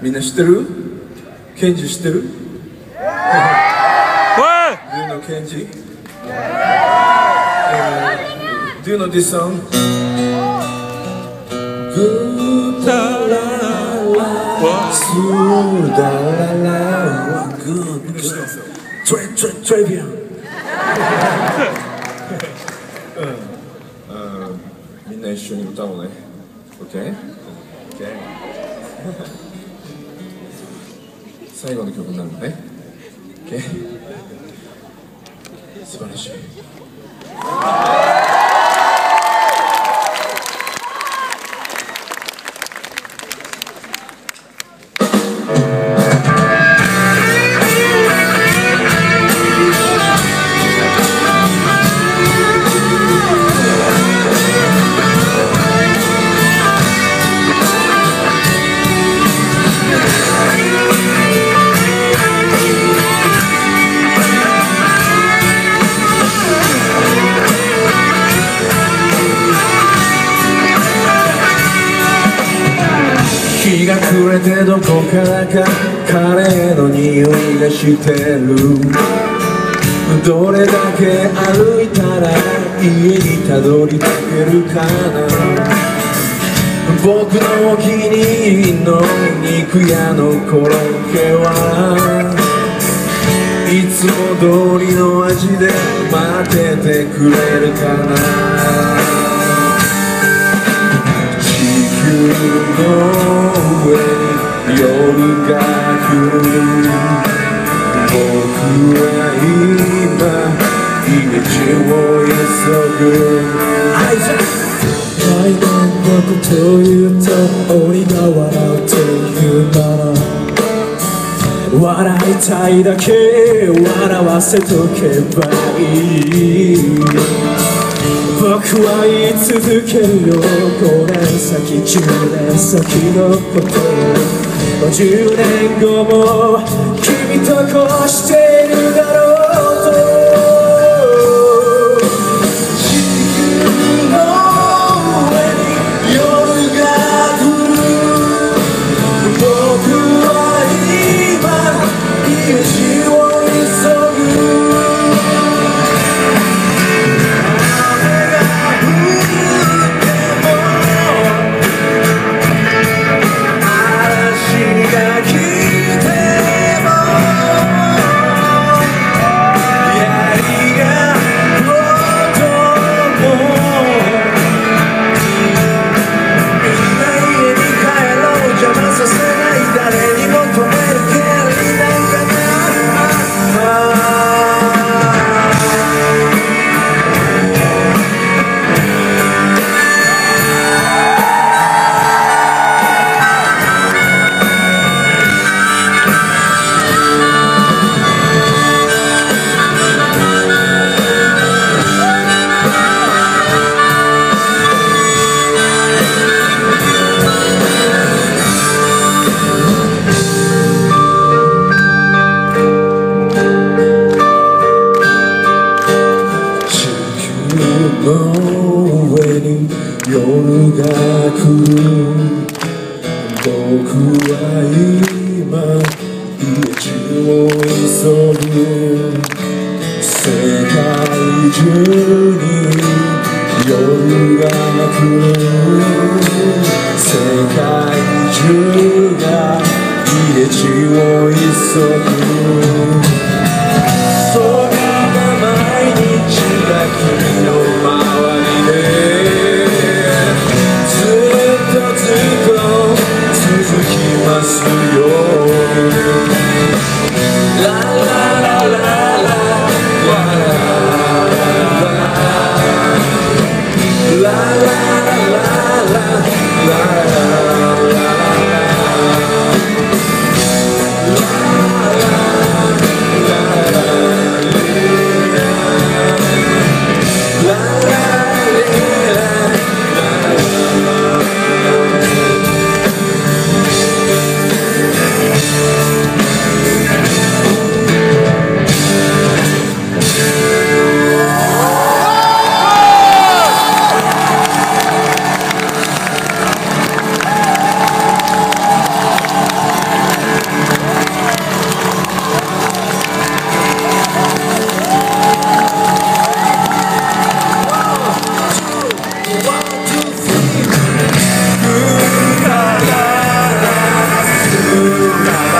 みんな知ってる？ケンジ知ってる？ Do you know Kenji? Do you know this song? Good la la, smooth la la, good. Très bien. みんな一緒に歌おうね。OK？OK？最後の曲になるのね。OK？素晴らしい。日が暮れてどこからかカレーの匂いがしてる。どれだけ歩いたら家にたどり着けるかな。僕のお気に入りの肉屋のコロッケはいつも通りの味で待っててくれるかな。地球の上に夜が来る。僕は今家路を急ぐ。来年のことを言うと鬼が笑うというなら笑いたいだけ笑わせとけばいい。僕は言い続けるよ5年先10年先のことを。50年後も君とこうしているだろうと。地球の上に夜が来る。僕は今家路を急ぐ。夜が来る。僕は今家路を急ぐ。世界中に夜が来る。世界中が家路を急ぐ。そんな毎日が君の周りで続きますよ。ララララララララるなら